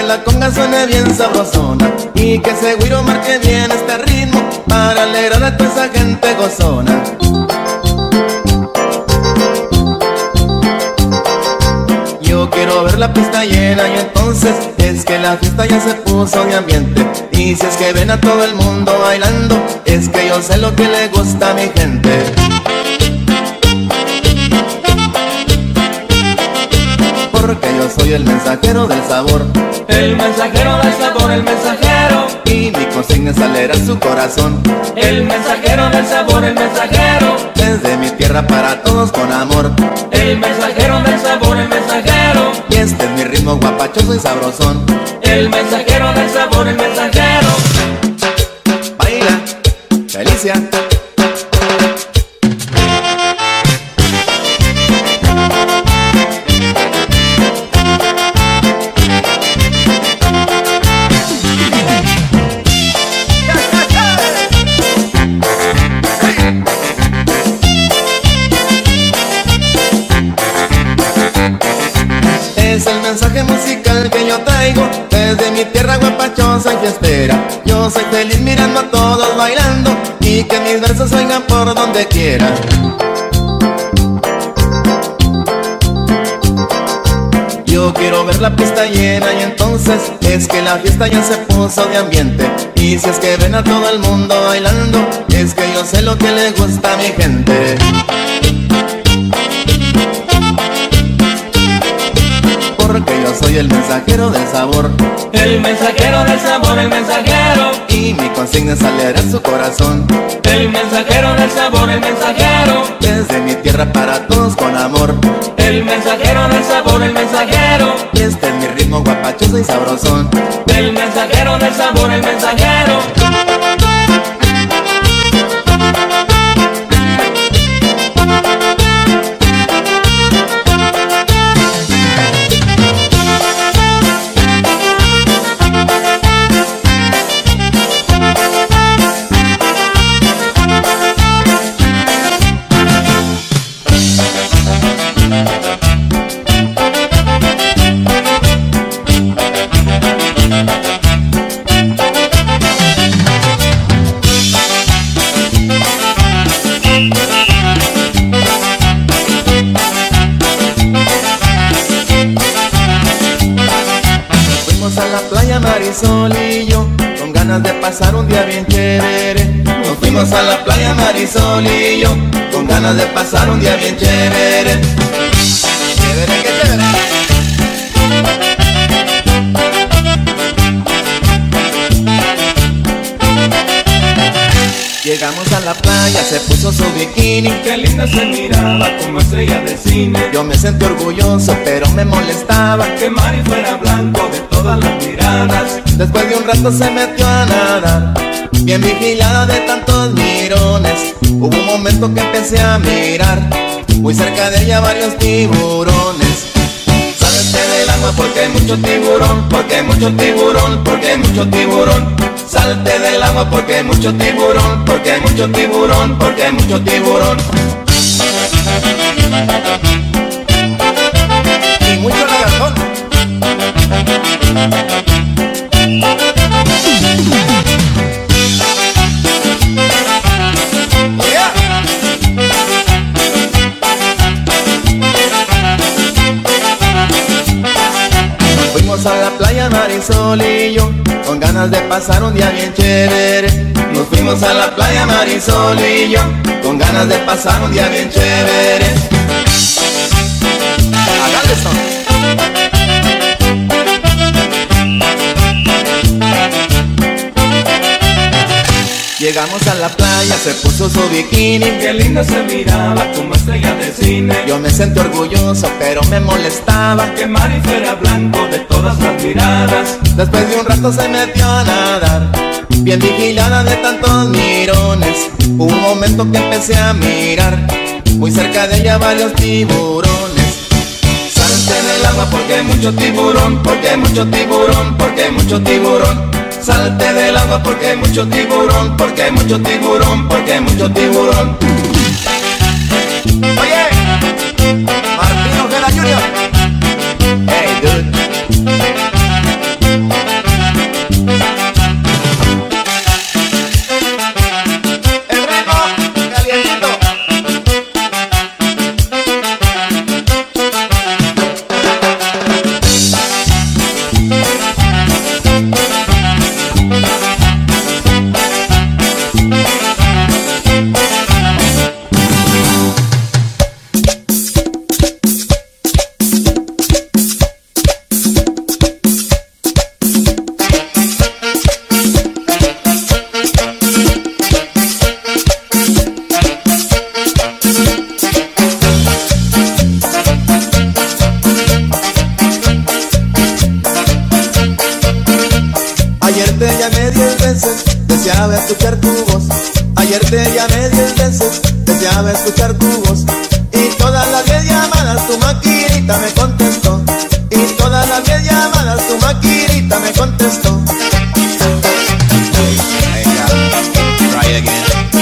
la conga suene bien sabrosona y que ese güiro marque bien este ritmo para alegrar a toda esa gente gozona. Yo quiero ver la pista llena y entonces es que la fiesta ya se puso de ambiente. Y si es que ven a todo el mundo bailando, es que yo sé lo que le gusta a mi gente. Porque yo soy el mensajero del sabor. El mensajero del sabor, el mensajero. Y mi consigna es alegrar su corazón. El mensajero del sabor, el mensajero. Desde mi tierra para todos con amor. El mensajero del sabor, el mensajero. Y este es mi ritmo guapachoso y sabrosón. El mensajero del sabor, el mensajero. Baila, Felicia. Es el mensaje musical que yo traigo desde mi tierra guapachosa y fiestera. Yo soy feliz mirando a todos bailando y que mis versos oigan por donde quiera. Yo quiero ver la pista llena y entonces es que la fiesta ya se puso de ambiente. Y si es que ven a todo el mundo bailando, es que yo sé lo que le gusta a mi gente. Porque yo soy el mensajero del sabor. El mensajero del sabor, el mensajero. Y mi consigna es alegrar su corazón. El mensajero del sabor, el mensajero. Desde mi tierra para todos con amor. El mensajero del sabor, el mensajero. Y este es mi ritmo guapachoso y sabrosón. El mensajero del sabor, el mensajero. A la playa Marisol y yo, con ganas de pasar un día bien chévere. Nos fuimos a la playa Marisol y yo, con ganas de pasar un día bien chévere. Chévere, que chévere. Llegamos a la playa, se puso su bikini. Qué linda se miraba como estrella de cine. Yo me sentí orgulloso, pero me molestaba que Mari fuera blanco de todas las miradas. Después de un rato se metió a nadar, bien vigilada de tantos mirones. Hubo un momento que empecé a mirar, muy cerca de ella varios tiburones. Salte del agua porque hay mucho tiburón, porque hay mucho tiburón, porque hay mucho tiburón. Salte del agua porque hay mucho tiburón, porque hay mucho tiburón, porque hay mucho tiburón. Y mucho lagartón. Yeah. Fuimos a la playa Marisol y yo, con ganas de pasar un día bien chévere. Nos fuimos a la playa Marisol y yo, con ganas de pasar un día bien chévere. A Galveston. Llegamos a la playa, se puso su bikini. Qué linda se miraba como estrella de cine. Yo me sentí orgulloso, pero me molestaba que Mari fuera blanco de todas las miradas. Después de un rato se metió a nadar, bien vigilada de tantos mirones. Hubo un momento que empecé a mirar, muy cerca de ella varios tiburones. Salte del agua porque hay mucho tiburón, porque hay mucho tiburón, porque hay mucho tiburón. Salte del agua porque hay mucho tiburón, porque hay mucho tiburón, porque hay mucho tiburón. Oye, Martín Ojeda Jr. Hey, dude. Ayer te llamé 10 veces, deseaba escuchar tu voz. Ayer te llamé 10 veces, deseaba escuchar tu voz. Y todas las 10 llamadas tu maquinita me contestó. Y todas las 10 llamadas tu maquinita me contestó. Try again.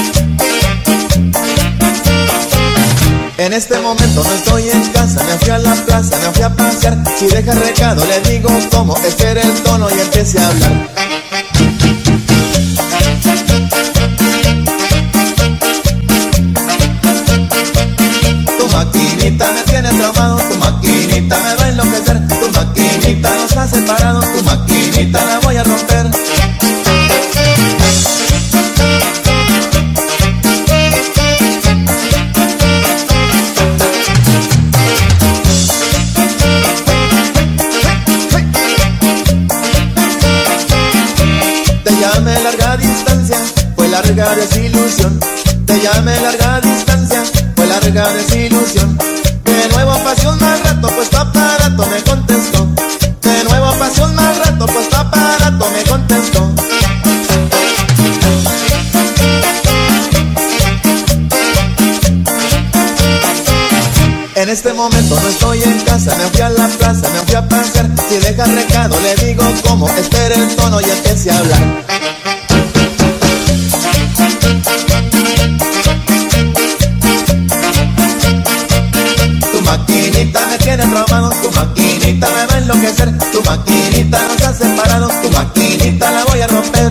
En este momento no estoy en casa, me fui a la plaza, me fui a pasear. Si deja recado le digo cómo, espere el tono y empiece a hablar. Tu maquinita me tiene traumado, tu maquinita me va a enloquecer. Tu maquinita nos ha separado, tu maquinita la voy a romper. Te llamé larga distancia, fue larga desilusión. Te llamé larga distancia, fue larga desilusión. De nuevo pasé un mal rato, pues tu aparato me contestó. De nuevo pasé un mal rato, pues tu aparato me contestó. En este momento no estoy en casa, me fui a la plaza, me fui a pasear. Si deja recado le digo cómo, espere el tono y empiece a hablar. Tu maquinita me tiene traumado, tu maquinita me va a enloquecer. Tu maquinita nos ha separado, tu maquinita la voy a romper.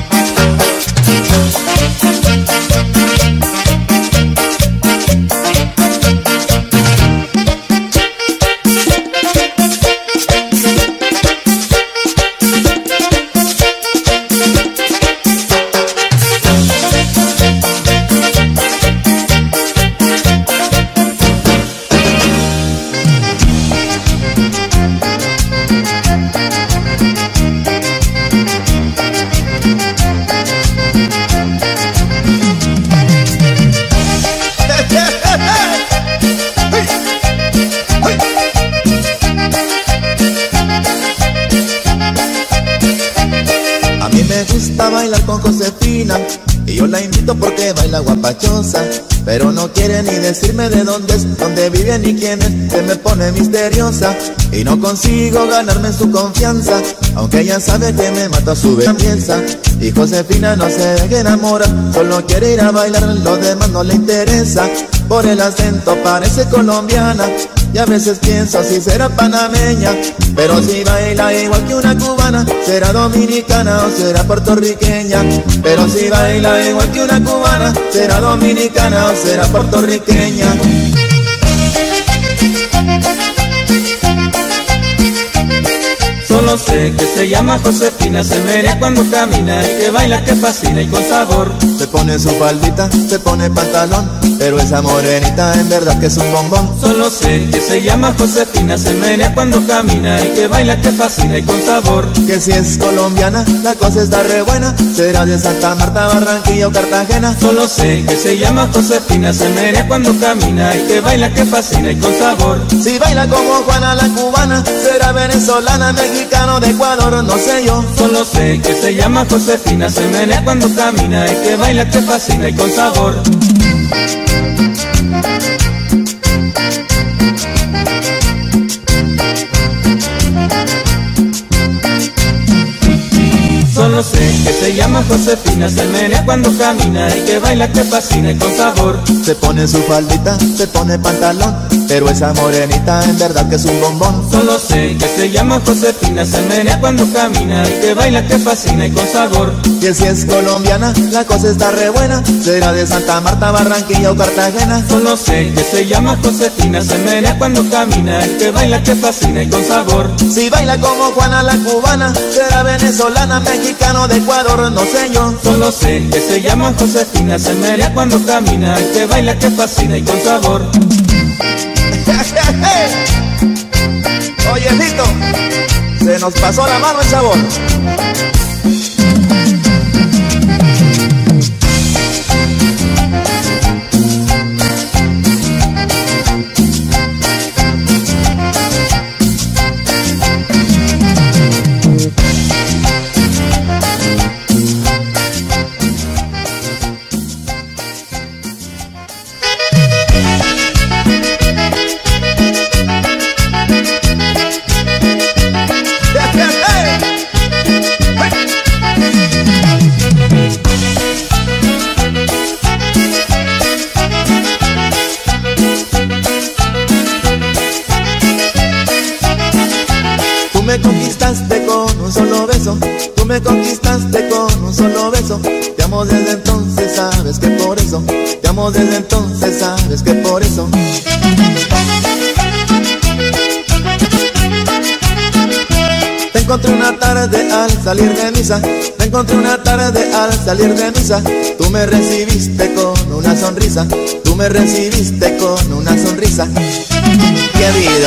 A mí me gusta bailar con Josefina y yo la invito porque baila guapachosa, pero no quiere ni decirme de dónde es, dónde vive ni quién es. Se me pone misteriosa y no consigo ganarme su confianza, aunque ella sabe que me mata su belleza. Y Josefina no se deja enamorar, solo quiere ir a bailar, lo demás no le interesa. Por el acento parece colombiana y a veces pienso si será panameña, pero si baila igual que una cubana, será dominicana o será puertorriqueña. Pero si baila igual que una cubana, será dominicana o será puertorriqueña. Solo sé que se llama Josefina, se menea cuando camina y que baila, que fascina y con sabor. Se pone su faldita, se pone pantalón, pero esa morenita en verdad que es un bombón. Solo sé que se llama Josefina, se menea cuando camina y que baila, que fascina y con sabor. Que si es colombiana, la cosa está re buena, será de Santa Marta, Barranquilla o Cartagena. Solo sé que se llama Josefina, se menea cuando camina y que baila, que fascina y con sabor. Si baila como Juana la cubana, será venezolana, mexicano de Ecuador, no sé yo. Solo sé que se llama Josefina, se menea cuando camina y que baila, que fascina y con sabor. Solo sé que se llama Josefina, se menea cuando camina y que baila, que fascina y con sabor. Se pone su faldita, se pone pantalón, pero esa morenita en verdad que es un bombón. Solo sé que se llama Josefina, se menea cuando camina y que baila, que fascina y con sabor. Que si es colombiana, la cosa está re buena, será de Santa Marta, Barranquilla o Cartagena. Solo sé que se llama Josefina, se menea cuando camina y que baila, que fascina y con sabor. Si baila como Juana la cubana, será venezolana, mexicano de Ecuador, no sé yo. Solo sé que se llama Josefina, se menea cuando camina y que baila, que fascina y con sabor. Oye, Lito, se nos pasó la mano el sabor. conquistaste con un solo beso. Te amo desde entonces, sabes que por eso. Te amo desde entonces, sabes que por eso. Te encontré una tarde al salir de misa. Te encontré una tarde al salir de misa. Tú me recibiste con una sonrisa. Tú me recibiste con una sonrisa. ¡Qué vida!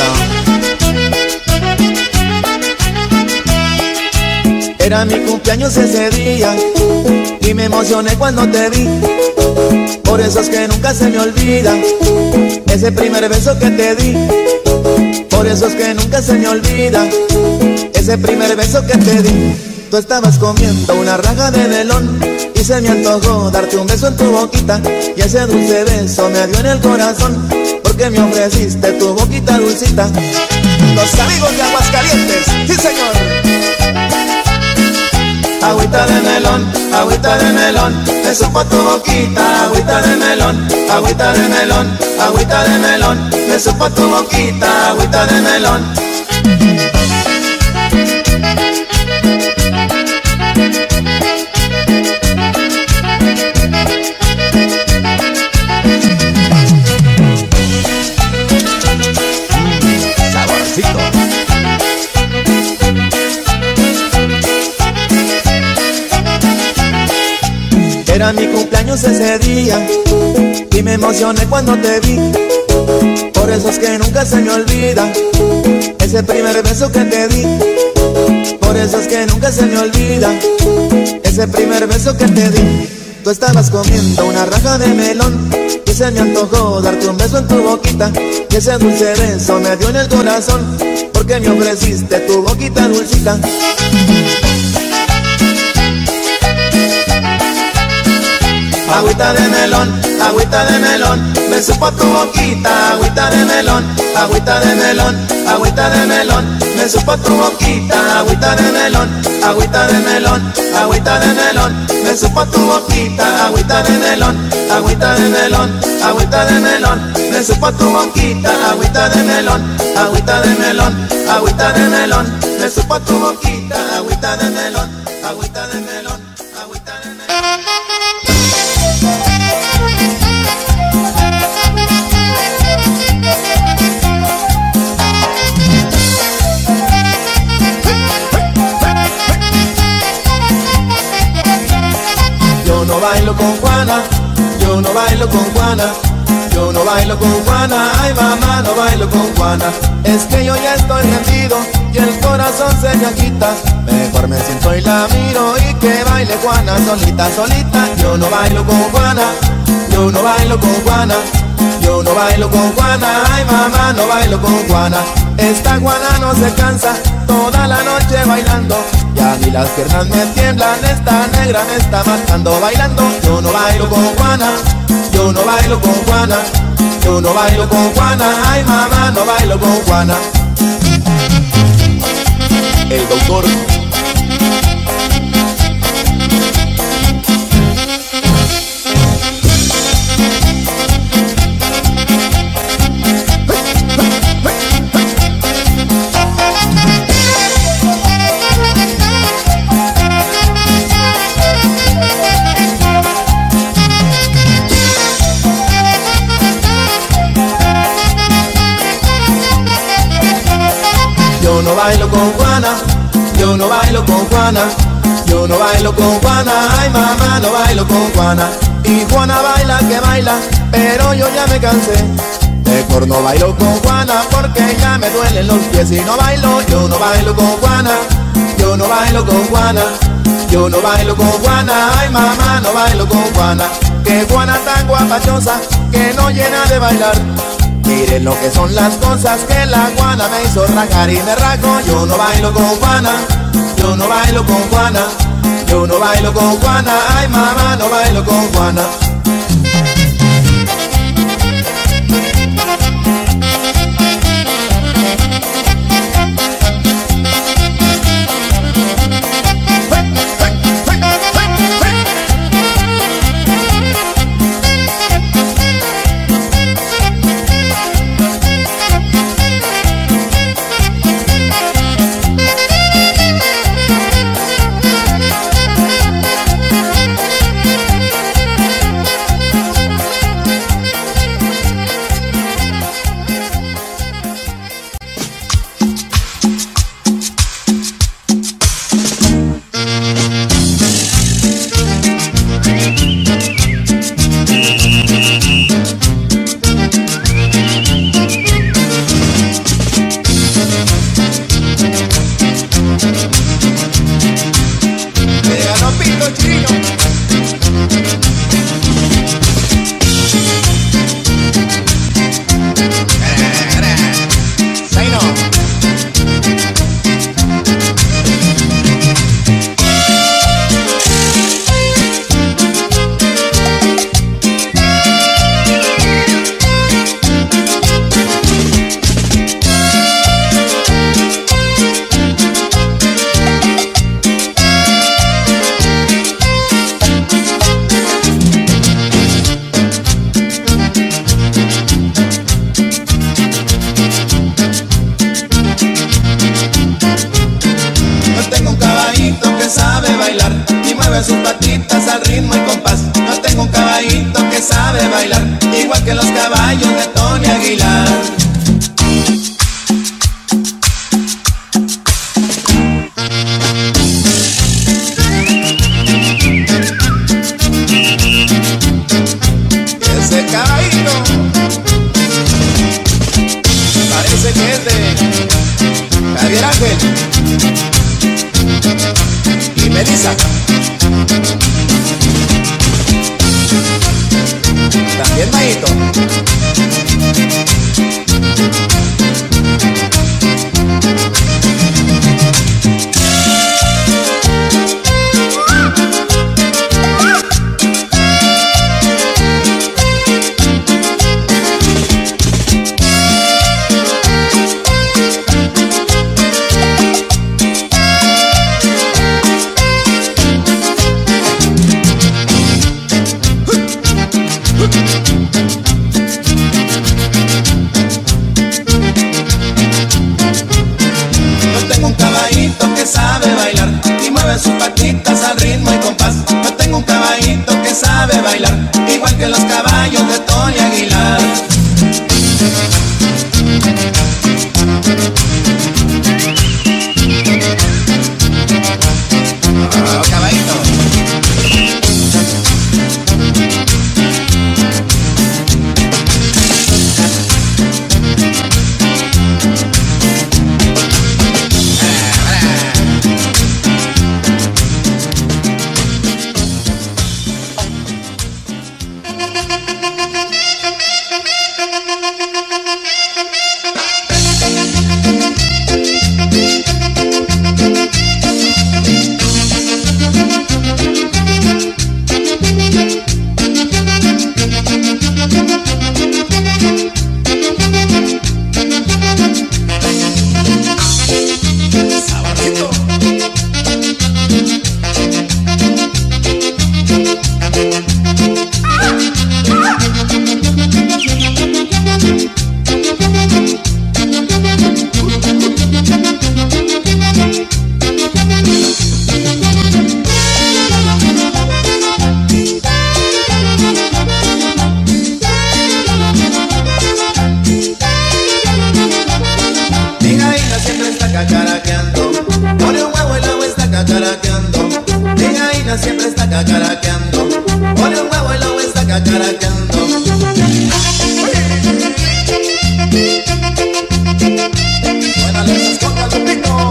Era mi cumpleaños ese día y me emocioné cuando te vi. Por eso es que nunca se me olvida ese primer beso que te di. Por eso es que nunca se me olvida ese primer beso que te di. Tú estabas comiendo una raja de melón y se me antojó darte un beso en tu boquita. Y ese dulce beso me dio en el corazón, porque me ofreciste tu boquita dulcita. Los amigos de Aguascalientes, sí señor. Agüita de melón, me supo tu boquita. Agüita de melón, agüita de melón, agüita de melón, me supo tu boquita. Agüita de melón. Saborcito. Era mi cumpleaños ese día y me emocioné cuando te vi. Por eso es que nunca se me olvida ese primer beso que te di. Por eso es que nunca se me olvida ese primer beso que te di. Tú estabas comiendo una raja de melón y se me antojó darte un beso en tu boquita. Y ese dulce beso me dio en el corazón, porque me ofreciste tu boquita dulcita. Agüita de melón, me supo tu boquita. Agüita de melón, agüita de melón, agüita de melón, me supo tu boquita. Agüita de melón, agüita de melón, agüita de melón, me supo tu boquita. Agüita de melón, agüita de melón, agüita de melón, me supo tu boquita. Agüita de melón, agüita de melón, agüita de melón, me supo tu boquita. Agüita de melón, agüita de melón, agüita de melón. Yo no bailo con Juana, yo no bailo con Juana, yo no bailo con Juana, ay mamá, no bailo con Juana. Es que yo ya estoy rendido y el corazón se me agita. Mejor me siento y la miro y que baile Juana solita, solita. Yo no bailo con Juana, yo no bailo con Juana, yo no bailo con Juana, ay mamá, no bailo con Juana. Esta Juana no se cansa, toda la noche bailando. Y a mí las piernas me tiemblan, esta negra me está matando bailando. Yo no bailo con Juana, yo no bailo con Juana, yo no bailo con Juana, ay mamá, no bailo con Juana. El doctor. Yo no bailo con Juana, yo no bailo con Juana, yo no bailo con Juana, ay mamá, no bailo con Juana. Y Juana baila que baila, pero yo ya me cansé. Mejor no bailo con Juana porque ya me duelen los pies y no bailo. Yo no bailo con Juana, yo no bailo con Juana, yo no bailo con Juana, ay mamá, no bailo con Juana. Que Juana tan guapachosa que no llena de bailar. Miren lo que son las cosas que la Juana me hizo rajar y me rajo. Yo no bailo con Juana, yo no bailo con Juana, yo no bailo con Juana, ay mamá, no bailo con Juana. mueve sus patitas al ritmo y compás. Yo tengo un caballito que sabe bailar, igual que los caballos de Tony Aguilar. Ese caballito parece que es de Javier Ángel y Melissa. También Mayito. Sabe bailar y mueve sus patitas al ritmo y compás. Yo tengo un caballito que sabe bailar, igual que los caballos de Tony Aguilar. Oh, caballito. Cacaraqueando, pone un huevo y luego está cacaraqueando. Mi gallina siempre está cacaraqueando, pone un huevo y luego está cacaraqueando. Suénale esas cocas, Lupito.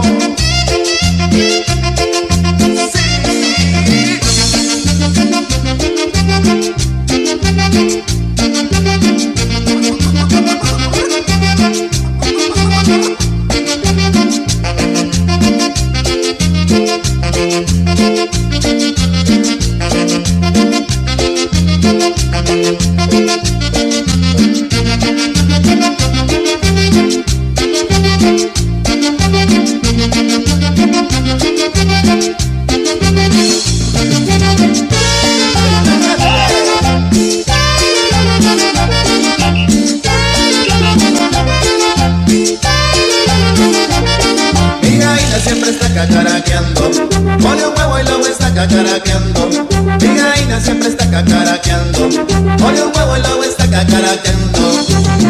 Siempre está cacaraqueando, pone un huevo y luego está cacaraqueando. Mi gallina siempre está cacaraqueando, pone un huevo y luego está cacaraqueando.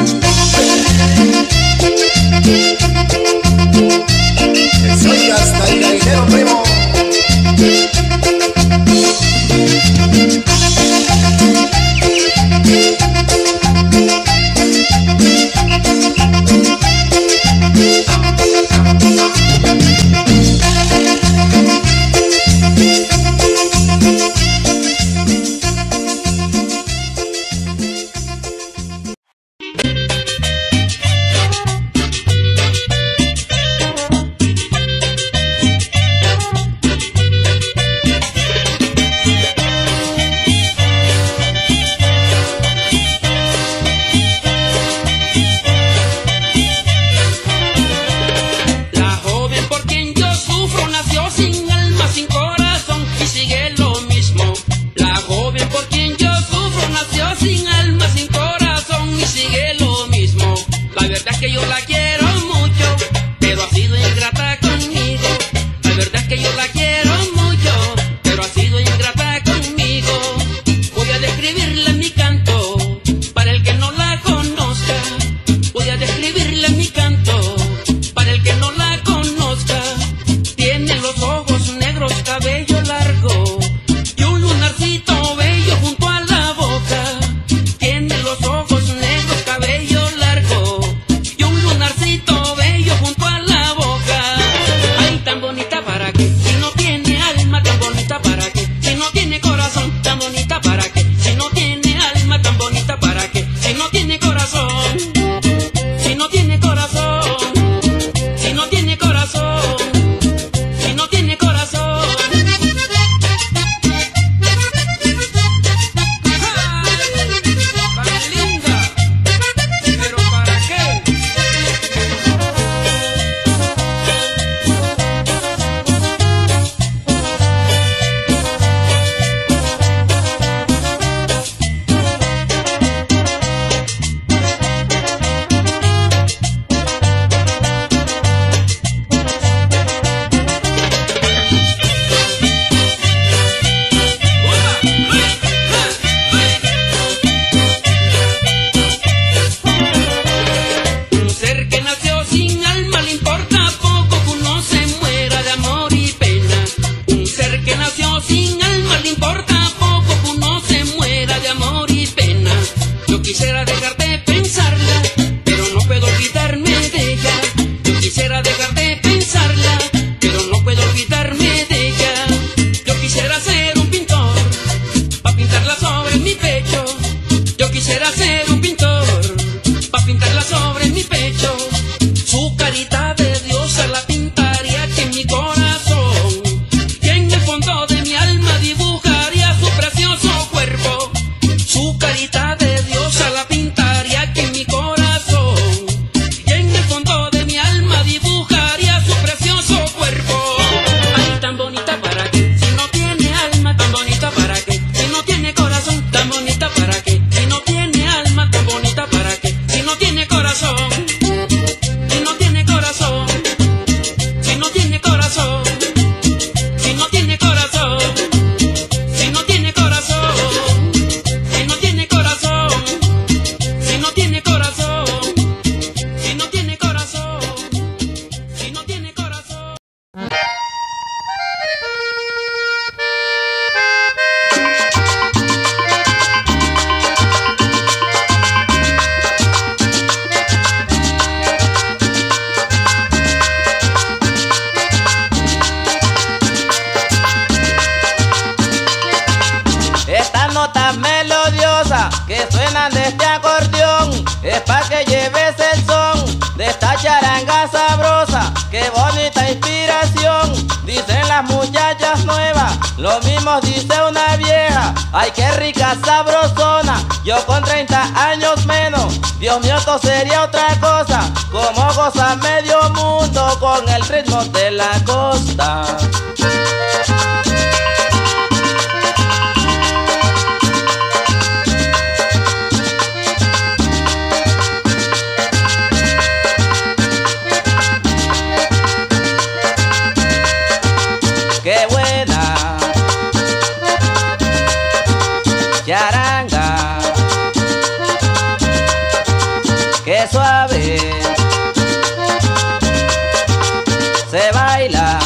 Soy hasta el gallinero, primo. sin alma le importa poco que uno se muera de amor y pena. Yo quisiera dejar de pensarla, pero no puedo olvidarme de ella. Yo quisiera dejar de pensarla, pero no puedo olvidarme de ella. Yo quisiera ser un pintor, pa' pintarla sobre mi pecho. Yo quisiera ser un pintor, pa' pintarla sobre mi pecho. Su carita de diosa la pintaría aquí en mi corazón, y en el fondo de mi alma dibujaría su precioso cuerpo. Su carita de diosa la pintaría aquí en mi corazón, y en el fondo de mi alma dibujaría su precioso cuerpo. Ay, tan bonita para qué, si no tiene alma, tan bonita para qué, si no tiene corazón, tan bonita para qué, si no tiene alma, tan bonita para qué, si no tiene corazón. Si no tiene corazón, si no tiene corazón, si no tiene corazón, si no tiene corazón, si no tiene corazón, si no tiene corazón, si no tiene corazón, si no tiene corazón. Estas notas melodiosas que suenan de este acordeón es pa' que lleves el son de esta charanga sabrosa. ¡Qué bonita inspiración! Dicen las muchachas nuevas, lo mismo dice una vieja. ¡Ay, qué rica sabrosona! Yo con 30 años menos, Dios mío, esto sería otra cosa. Como goza medio mundo con el ritmo de la costa. ¡Qué buena charanga! ¡Qué suave se baila!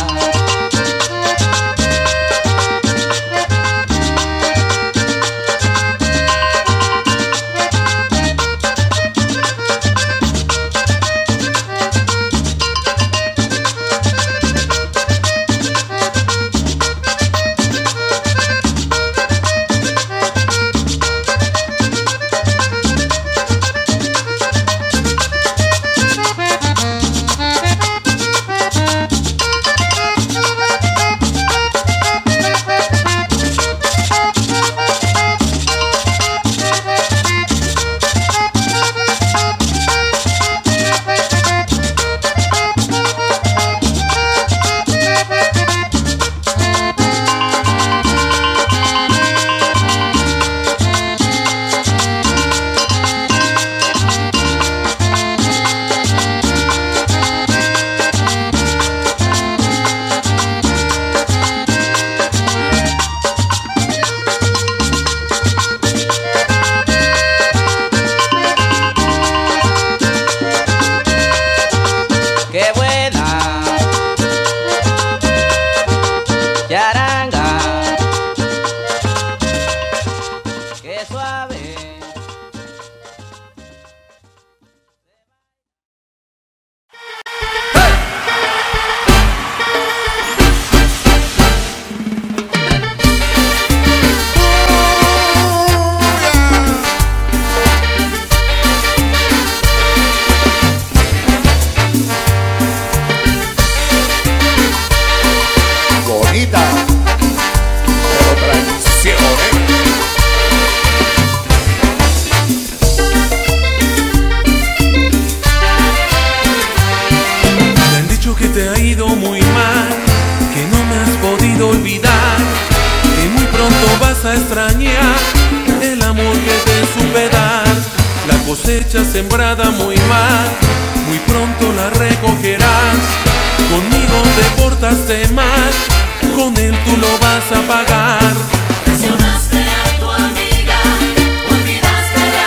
vas a extrañar el amor que te supe dar. La cosecha sembrada muy mal, muy pronto la recogerás. Conmigo te portaste mal, con él tú lo vas a pagar. Traicionaste a tu amiga, olvidaste la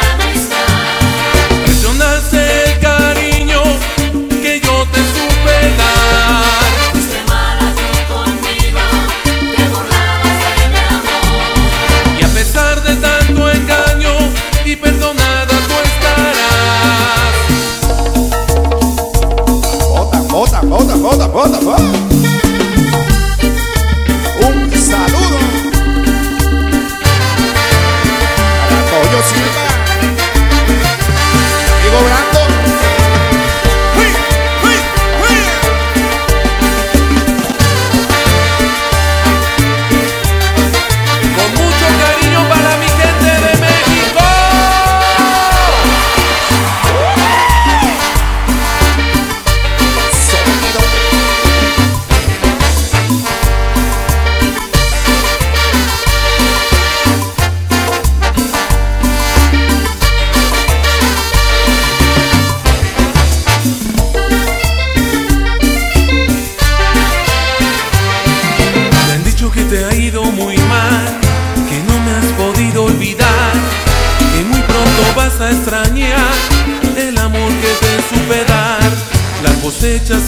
amistad. Traicionaste el cariño que yo te supe dar. Fuiste mala tú conmigo, te burlabas de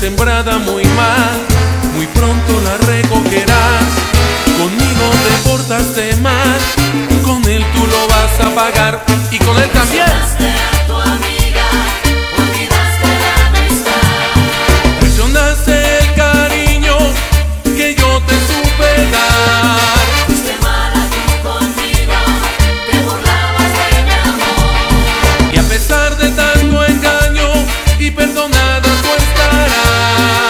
sembrada muy mal, muy pronto la recogerás. Conmigo te portaste mal, con él tú lo vas a pagar y con él también. Traicionaste a tu amiga, olvidaste la amistad. Traicionaste el cariño que yo te supe dar. Fuiste mala tú conmigo, te burlabas de mi amor. Y a pesar de tanto engaño y perdonada tú estarás.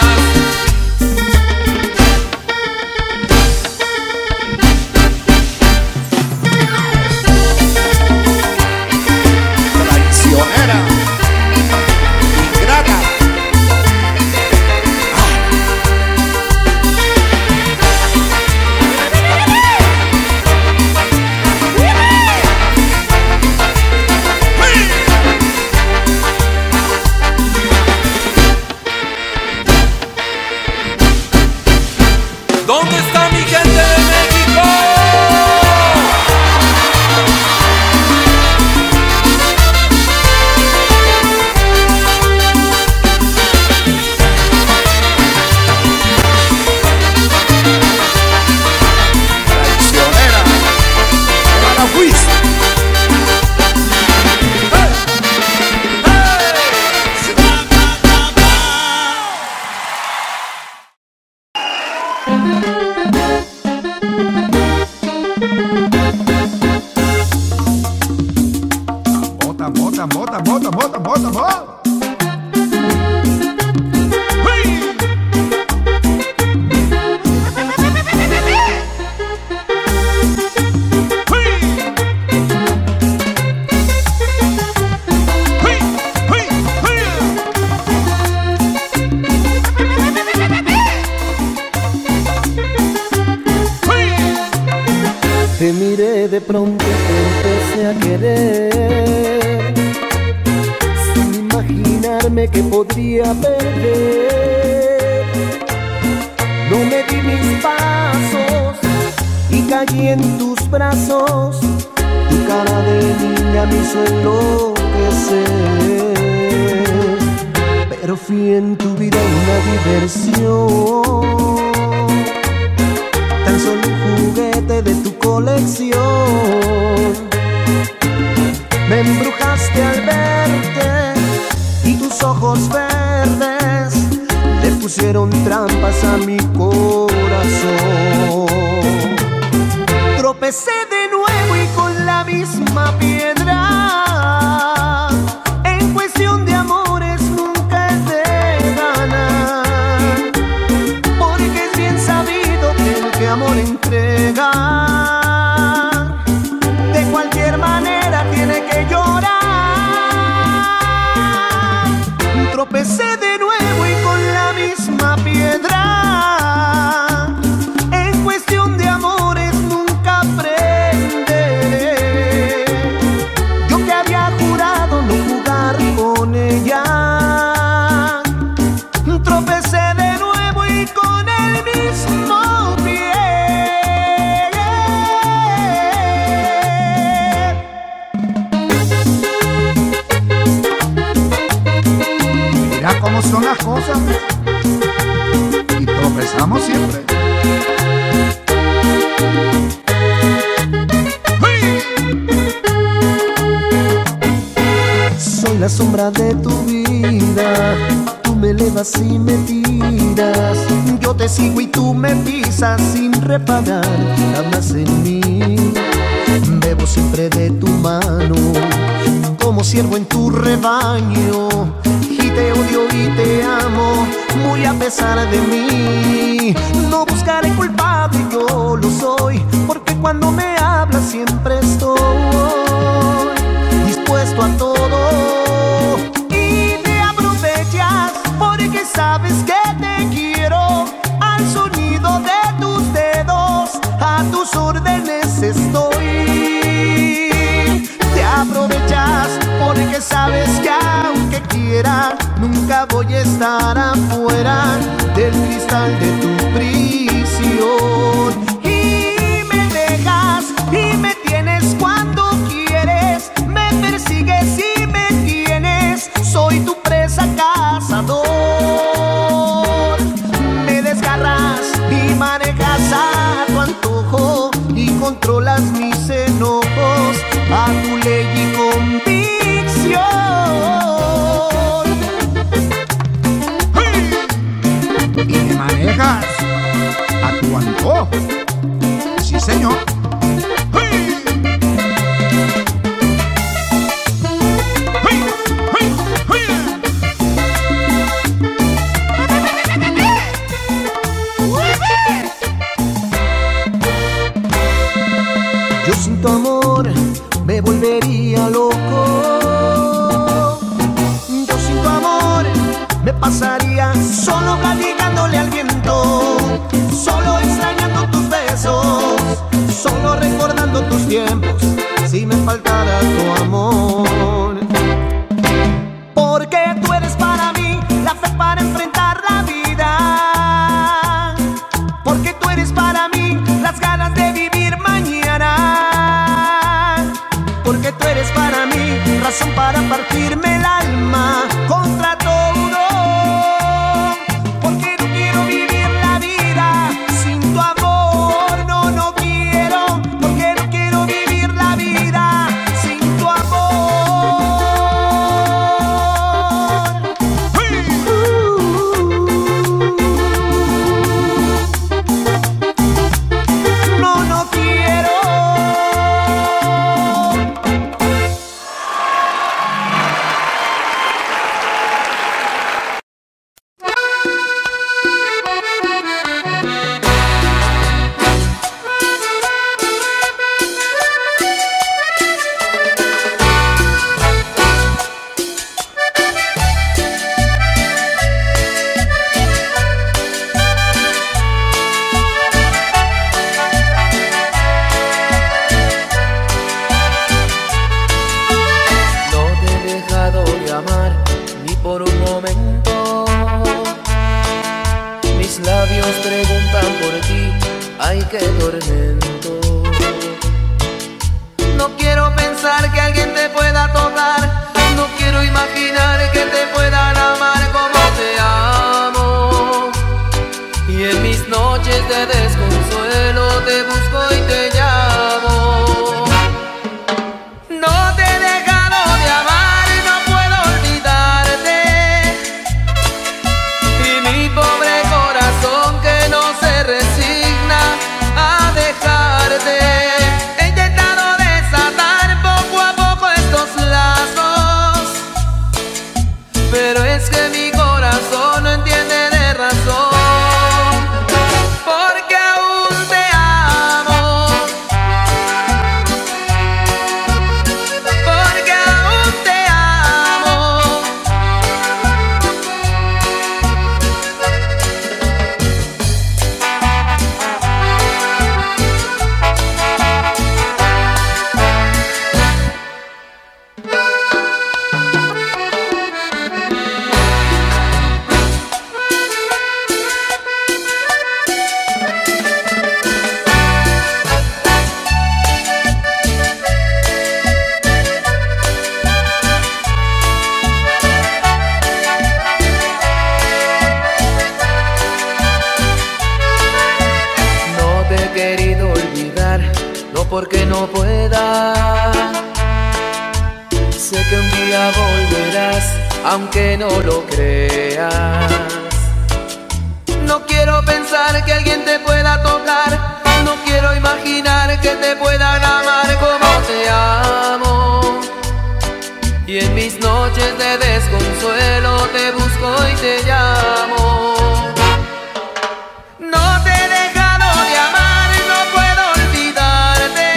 Traicionera, ingrata. ¿Dónde está mi gente de México? Traicionera, ya la fuiste. Bota, bota, bota, bota, bota, bota, bota. Te miré de pronto y te empecé a querer, sin imaginarme que podría perder. No me di mis pasos y caí en tus brazos. Tu cara de niña me hizo enloquecer, pero fui en tu vida una diversión, tan solo un juguete de tu colección. Me embrujaste al verte y tus ojos verdes le pusieron trampas a mi corazón. Tropecé de nuevo y con la misma piedra. En cuestión de amores nunca es de ganar, porque es bien sabido que el que amor entrega de cualquier manera tiene que llorar. Tropecé de nuevo y con la misma piedra. En cuestión de amores nunca aprenderé. Yo que había jurado no jugar con ella. Tropecé de nuevo y con el mismo pie. Mira cómo son las cosas y tropezamos siempre. Soy la sombra de tu vida, tú me elevas y me tiras. Yo te sigo y tú me pisas sin reparar jamás en mí. Bebo siempre de tu mano, como siervo en tu rebaño. Y te odio y te amo, muy a pesar de mí. No buscaré culpable, yo lo soy, porque cuando me hablas siempre estoy dispuesto a todo. Y te aprovechas porque sabes que te quiero. Al sonido de tus dedos, a tus órdenes estoy. Te aprovechas porque sabes que aunque quiera, nunca voy a estar afuera del cristal de tu prisión. Y me dejas y me tienes cuando quieres, me persigues y me tienes, soy tu presa cazador. controlas mis enojos a tu ley y convicción. Y me manejas a tu antojo. Sí, señor. Yo sin tu amor me volvería loco. Yo sin tu amor me pasaría solo platicándole al viento, solo extrañando tus besos, solo recordando tus tiempos, si me faltara tu amor. Porque tú eres para mí la fe para enfrentar la vida. Porque tú eres para mí las ganas de vivir mañana. Porque tú eres para mí razón para partirme el alma contra todo. Porque no quiero vivir la vida sin tu amor. No, no quiero. Porque no quiero vivir la vida sin tu amor. No, no quiero. No te he dejado de amar ni por un momento. Mis labios preguntan por ti, ay qué tormento. No quiero pensar que alguien te pueda tocar, no quiero imaginar que te puedan amar como te amo. Y en mis noches de desconsuelo te busco y te llamo. No te he dejado de amar, no puedo olvidarte. Y mi pobre corazón que no se resigna a dejarte. He intentado desatar poco a poco estos lazos, pero es que mi corazón no entiende de razón. Porque aún te amo. Porque aún te amo. No te he querido olvidar, no porque no pueda. Sé que un día volverás, aunque no lo creas. No quiero pensar que alguien te pueda tocar, no quiero imaginar que te puedan amar como te amo. Y en mis noches de desconsuelo te busco y te llamo. No te he dejado de amar, no puedo olvidarte.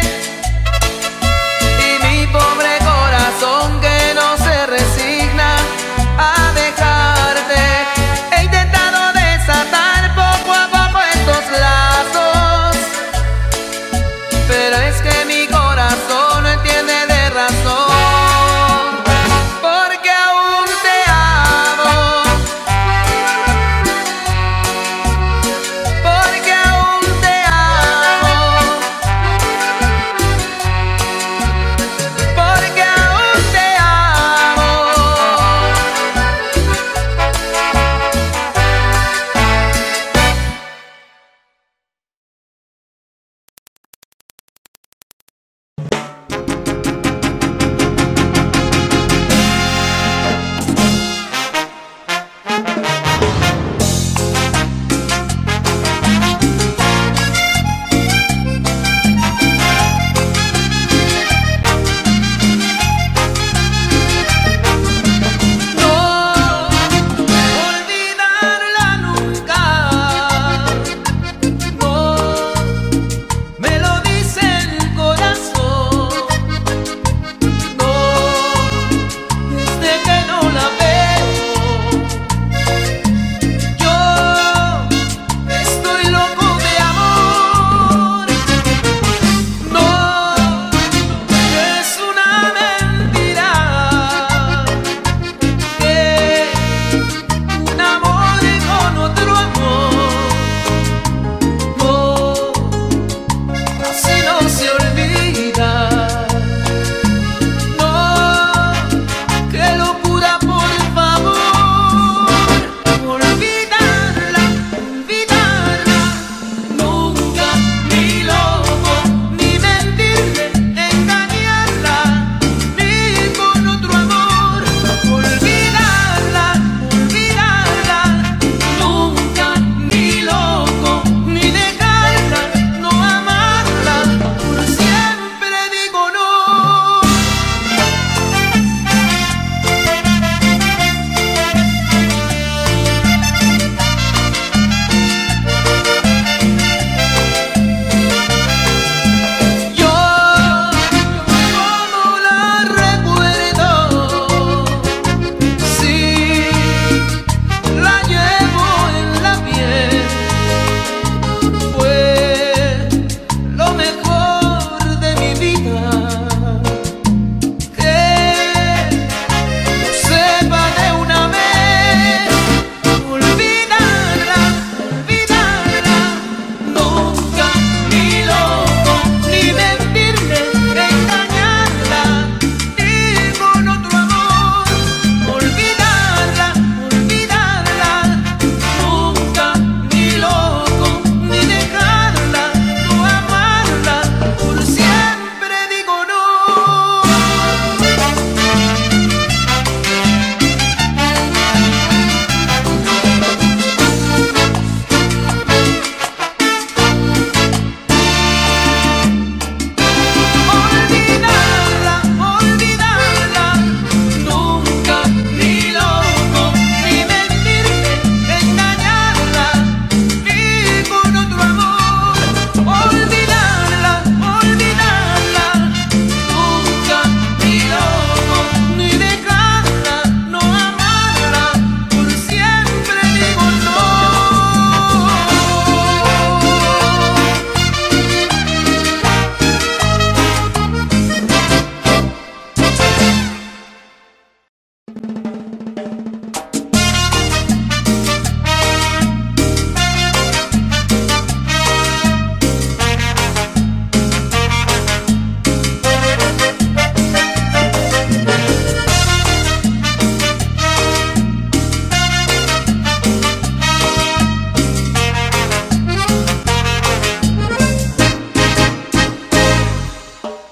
Y mi pobre corazón que no se resigna a dejarte. He intentado desatar poco a poco estos lazos, pero es que mi corazón no entiende de razón. Porque aún te amo.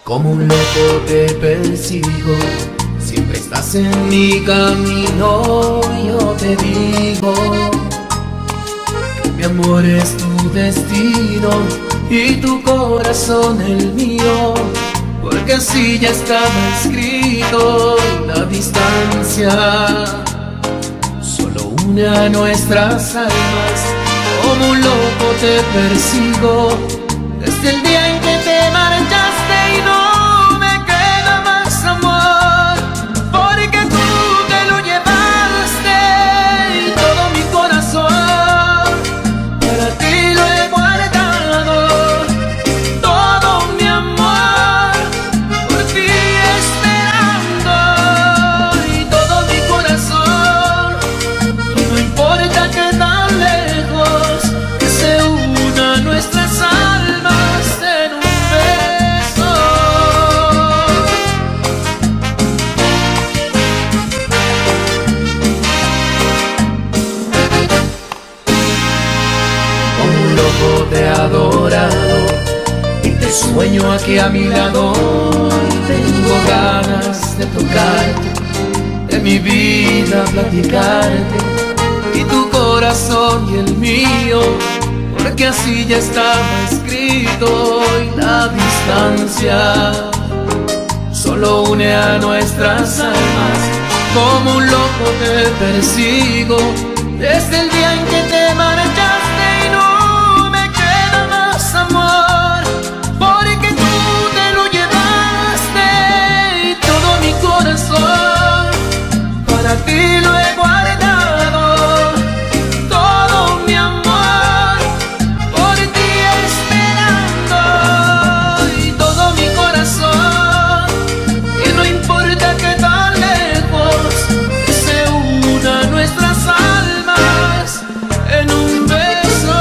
Como un loco te persigo, siempre estás en mi camino. Yo te digo que mi amor es tu destino y tu corazón el mío, porque así ya estaba escrito. Y la distancia solo une a nuestras almas. Como un loco te persigo desde el día en que te marchaste, y no me queda más amor, porque tú te lo llevaste. Y todo mi corazón para ti lo he guardado, todo mi amor por ti esperando. Y todo mi corazón, y no importa que tan lejos, que se unan nuestras almas en un beso. Como un loco te he adorado y te sueño aquí a mi lado. Y tengo ganas de tocarte, de mi vida platicarte, y tu corazón y el mío, porque así ya estaba escrito. Y la distancia solo une a nuestras almas. Como un loco te persigo desde el día en que te marchaste, y no me queda más amor, porque tú te lo llevaste. Y todo mi corazón para ti lo he guardado, todo mi amor por ti esperando. Y todo mi corazón, y no importa que tan lejos, que se unan nuestras almas en un beso.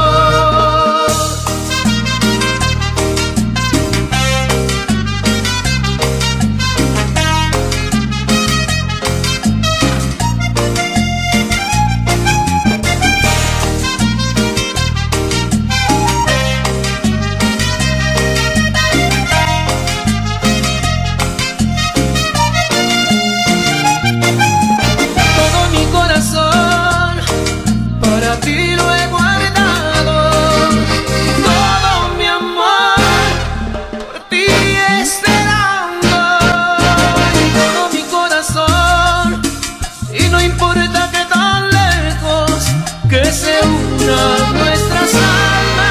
Todo mi corazón para ti lo he guardado, todo mi amor por ti esperando. Y todo mi corazón, y no importa que tan lejos, que se unan nuestras almas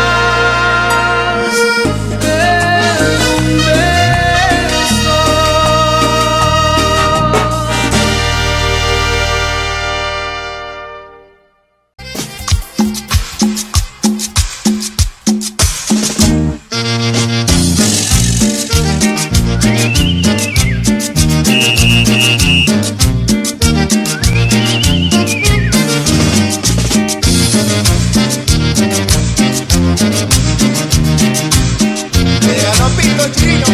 en un beso. Le ganó Pito Chino.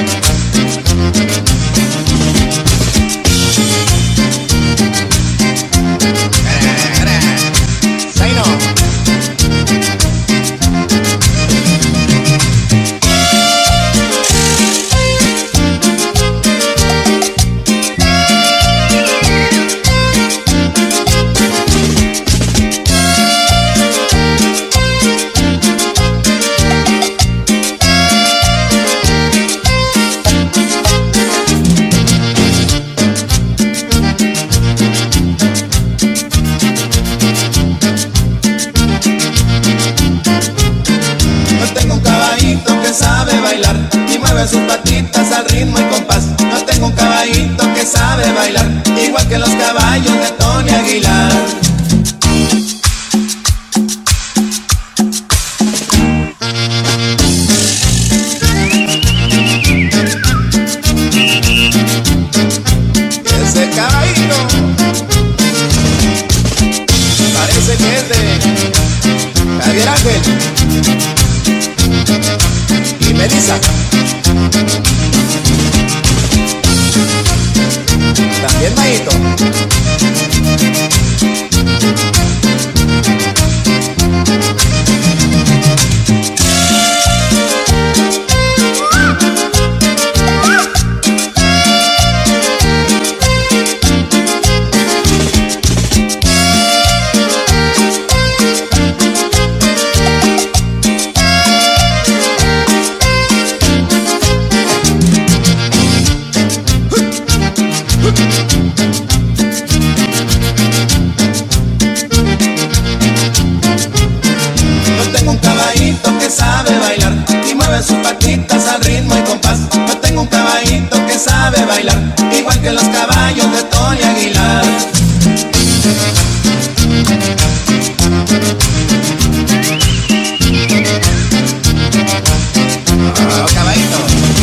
Zaino. No tengo un caballito que sabe bailar y mueve sus patitas al ritmo y compás. No tengo un caballito que sabe bailar igual que los caballos de Tony Aguilar. Ese caballito parece que es de Javier Ángel y Melissa. También Maito. compás. Yo tengo un caballito que sabe bailar, igual que los caballos de Tony Aguilar. Oh, caballito.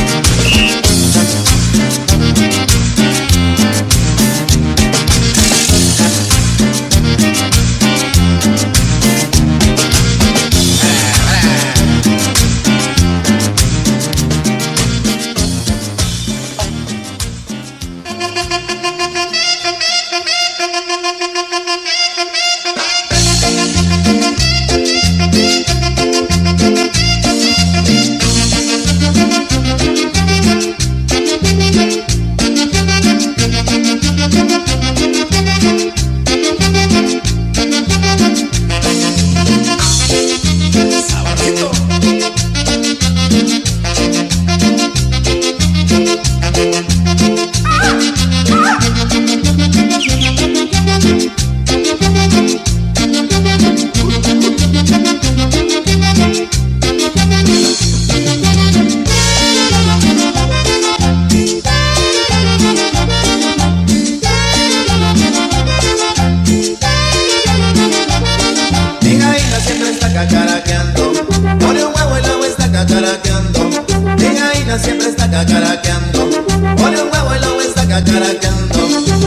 Siempre está cacaraqueando, pone un huevo y luego está cacaraqueando.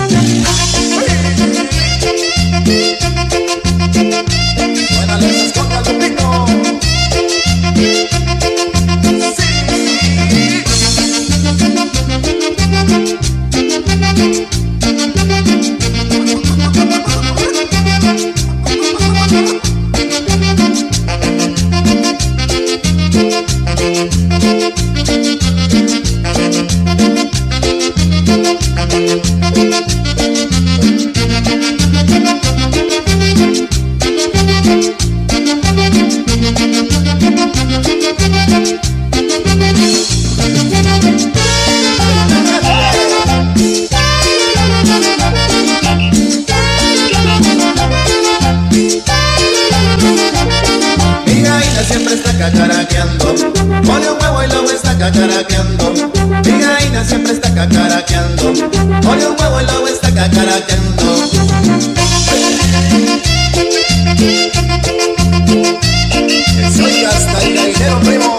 Suénale esas cosas, Lupito. Siempre está cacaraqueando, pone un huevo y luego está cacaraqueando. Mi gallina siempre está cacaraqueando, pone un huevo y luego está cacaraqueando. Soy hasta el gallinero, primo.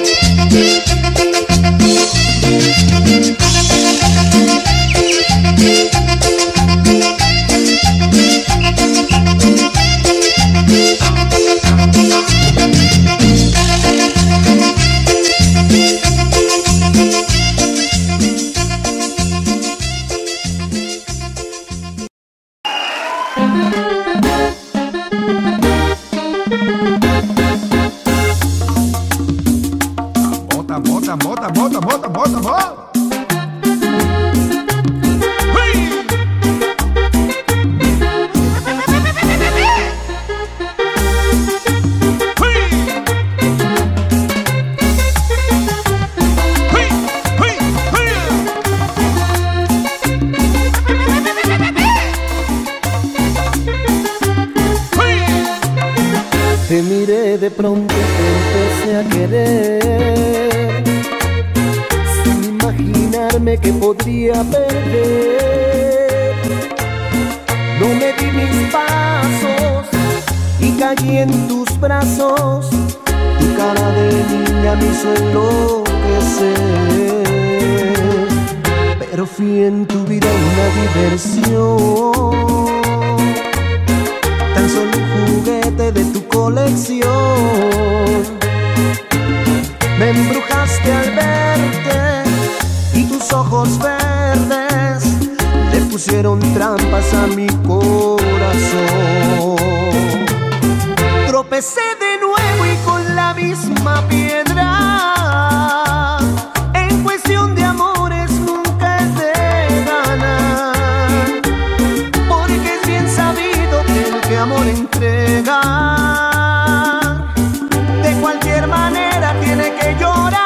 Te miré de pronto, te empecé a querer, sin imaginarme que podría perder. No me di mis pasos y caí en tus brazos. Tu cara de niña me hizo enloquecer, pero fui en tu vida una diversión, tan solo un juguete de tu colección. Me embrujaste al verte y tus ojos verdes le pusieron trampas a mi corazón. Tropecé de nuevo y con la misma piedra. En cuestión de amores nunca es de ganar, porque es bien sabido que el que amor entrega de cualquier manera tiene que llorar.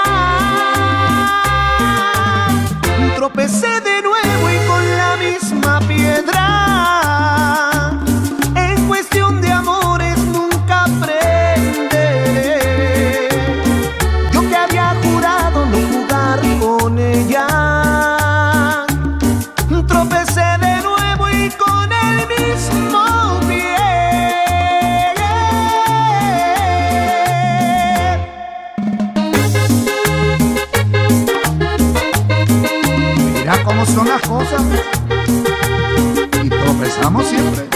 Tropecé de nuevo y con la misma piedra. En cuestión de amores nunca aprenderé, como son las cosas. Y tropezamos siempre.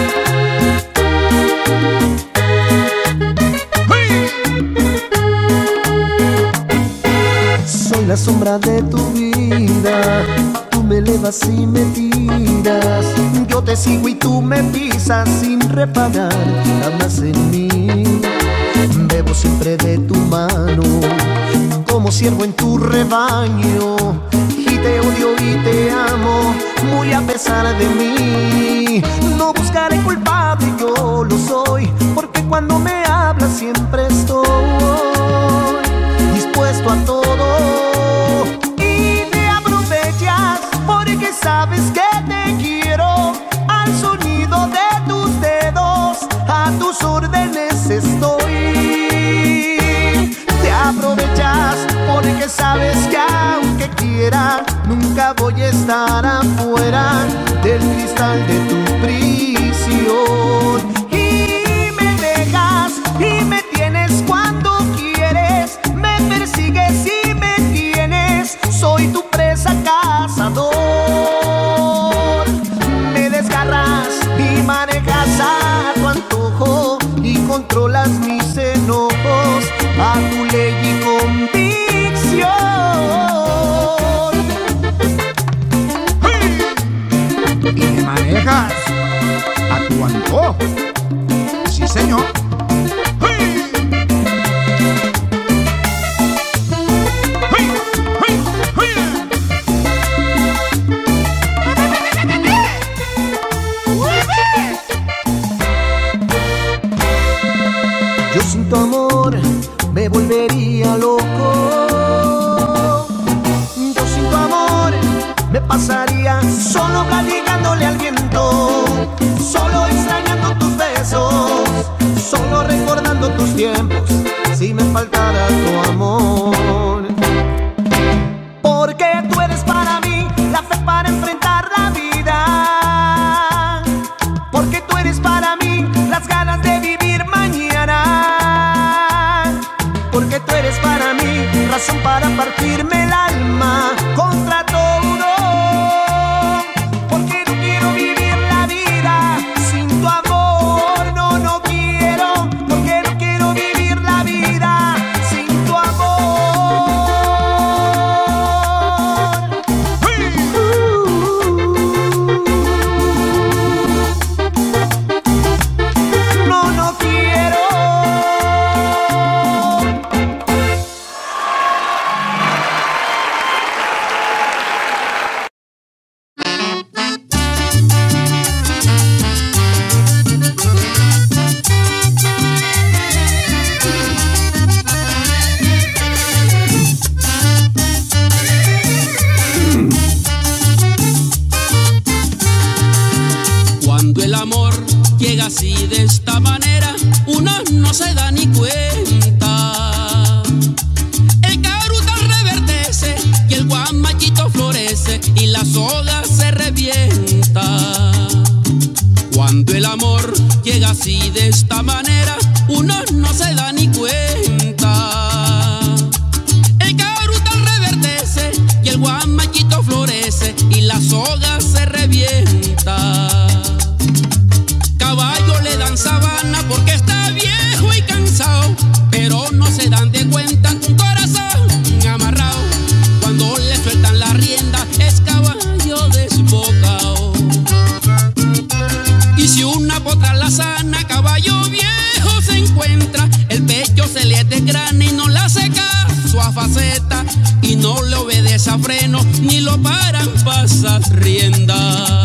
Soy la sombra de tu vida, tú me elevas y me tiras. Yo te sigo y tú me pisas sin reparar jamás en mí. Bebo siempre de tu mano, como siervo en tu rebaño. Y te odio y te amo, muy a pesar de mí. No buscaré culpable, yo lo soy, porque cuando me hablas siempre estoy dispuesto a todo. Y te aprovechas porque sabes que te quiero. Al sonido de tus dedos, a tus órdenes estoy. Te aprovechas porque sabes que aunque quiera, nunca voy a estar afuera del cristal de tu prisión. Y me dejas y me tienes cuando quieres, me persigues y me tienes, soy tu presa cazador. Me desgarras y manejas a tu antojo y controlas mis enojos a tu ley y convicción. Y me manejas a tu antojo. Sí, señor. Yo sin tu amor me volvería loco. Yo sin tu amor me pasaría solo platicándole al viento, solo extrañando tus besos, solo recordando tus tiempos, si me faltara tu amor. Porque tú eres para mí la fe para enfrentar la vida, porque tú eres para mí las ganas de vivir mañana, porque tú eres para mí razón para partirme el alma contra todo. Porque no quiero vivir la vida sin tu amor, no, no quiero. Porque no quiero vivir la vida sin tu amor. No, no quiero. Cuando el amor llega así de esta manera, uno no se da ni cuenta. El carutal reverdece y el guamachito florece y la soga se revienta. Cuando el amor llega así de esta manera, uno no se da ni cuenta. El carutal reverdece y el guamachito florece y la soga se revienta. Caballo le dan sabana porque está viejo y cansado, pero no se dan de cuenta que un corazón amarrado, cuando le sueltan la rienda, es caballo desbocado. Y si una potra la sana, caballo viejo se encuentra, el pecho se le desgrana y no le hace caso a faceta, y no le obedece a freno, ni lo paran pasas rienda.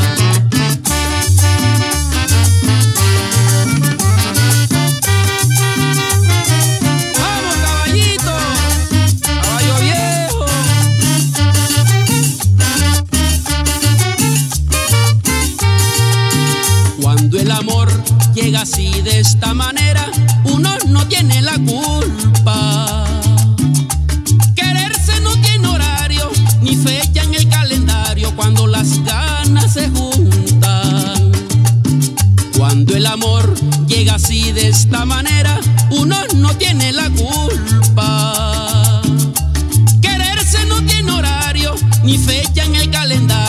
Cuando el amor llega así de esta manera, uno no tiene la culpa. Quererse no tiene horario ni fecha en el calendario cuando las ganas se juntan. Cuando el amor llega así de esta manera, uno no tiene la culpa. Quererse no tiene horario ni fecha en el calendario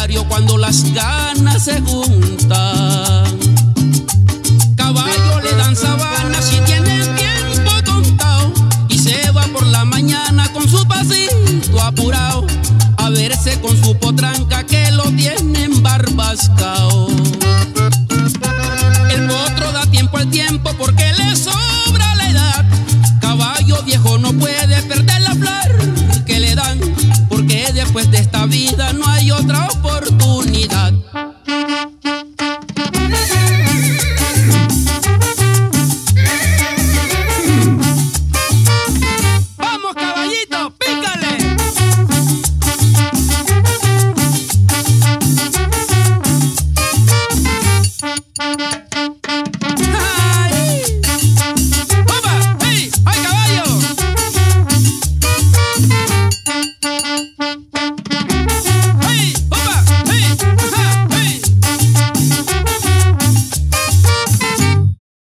tanto apurado a verse con su potranca que lo tienen barbascao. El potro da tiempo al tiempo porque le sobra la edad. Caballo viejo no puede perder la flor que le dan, porque después de esta vida